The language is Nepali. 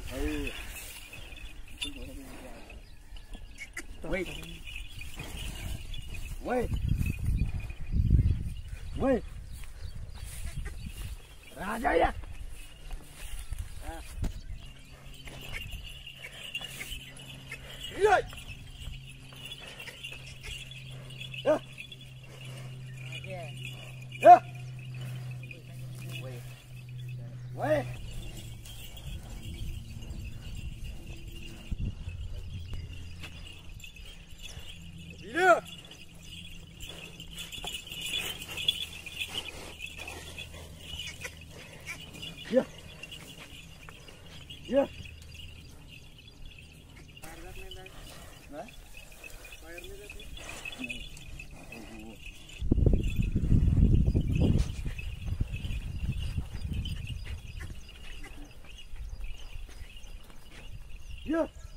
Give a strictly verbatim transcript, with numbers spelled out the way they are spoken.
Ừ. Quay. Quay. Quay. Ra đây à. Đi rồi. Ơ. Ơ. Quay. Quay. Đi nữa. Iya. Iya. Iya.